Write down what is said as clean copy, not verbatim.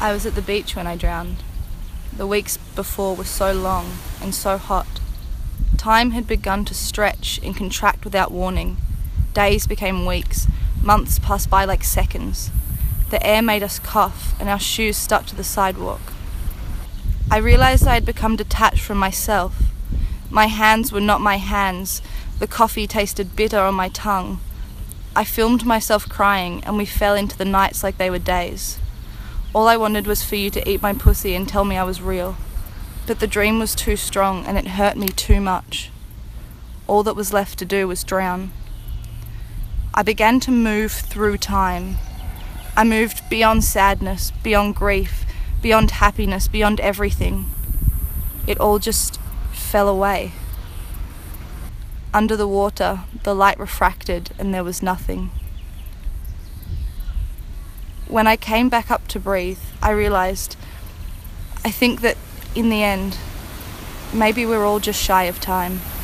I was at the beach when I drowned. The weeks before were so long and so hot. Time had begun to stretch and contract without warning. Days became weeks, months passed by like seconds. The air made us cough and our shoes stuck to the sidewalk. I realised I had become detached from myself. My hands were not my hands. The coffee tasted bitter on my tongue. I filmed myself crying and we fell into the nights like they were days. All I wanted was for you to eat my pussy and tell me I was real. But the dream was too strong and it hurt me too much. All that was left to do was drown. I began to move through time. I moved beyond sadness, beyond grief, beyond happiness, beyond everything. It all just fell away. Under the water, the light refracted and there was nothing. When I came back up to breathe, I realised, I think that in the end, maybe we're all just shy of time.